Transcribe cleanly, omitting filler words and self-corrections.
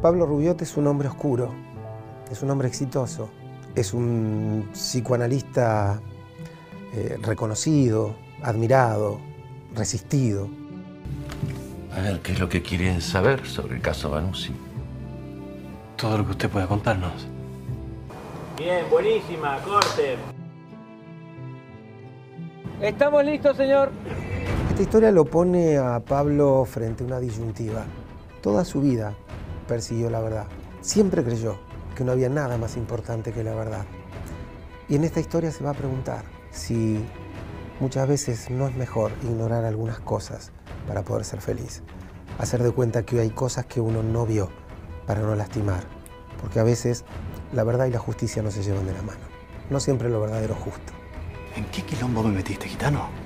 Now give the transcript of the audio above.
Pablo Rubiot es un hombre oscuro, es un hombre exitoso, es un psicoanalista reconocido, admirado, resistido. A ver, ¿qué es lo que quieren saber sobre el caso Vanuzzi? Todo lo que usted pueda contarnos. Bien, buenísima, corte. ¿Estamos listos, señor? Esta historia lo pone a Pablo frente a una disyuntiva. Toda su vida persiguió la verdad. Siempre creyó que no había nada más importante que la verdad. Y en esta historia se va a preguntar si muchas veces no es mejor ignorar algunas cosas para poder ser feliz. Hacer de cuenta que hay cosas que uno no vio para no lastimar. Porque a veces la verdad y la justicia no se llevan de la mano. No siempre lo verdadero es justo. ¿En qué quilombo me metiste, gitano?